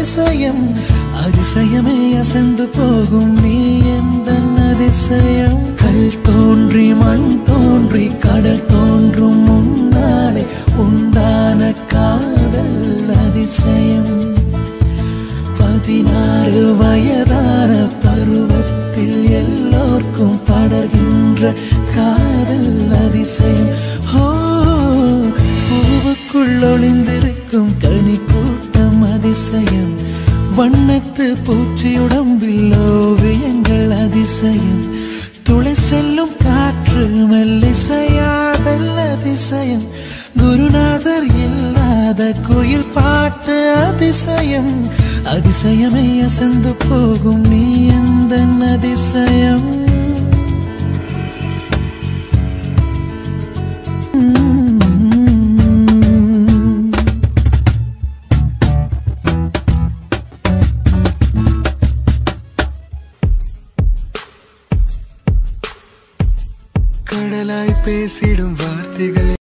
அதிசயம் அதிசயமே அசந்து போகும் நீ எந்தன் அதிசயம் கல் தோன்றி மண் தோன்றி கடல் தோன்றும் முன்னாலே உண்டான காதல் அதிசயம் 16 வயதான பருவத்தில் எல்லோர்க்கும் படர்கின்ற காதல் அதிசயம் பூவுக்குள் ஒளிந்திருக்கும் கனி கூட்டம் அதிசயம் வண்ணத்து பூச்சியுடம்பில் ஓவியங்கள் அதிசயம் துளை செல்லும் காற்று மெல்லிசையாதல் அதிசயம் குருநாதர் இல்லாத கோயில் பாட்டு அதிசயம் அதிசயமே அசந்து போகும் நீ எந்தன் அதிசயம் கடலாய் பேசிடும் வார்த்தைகள்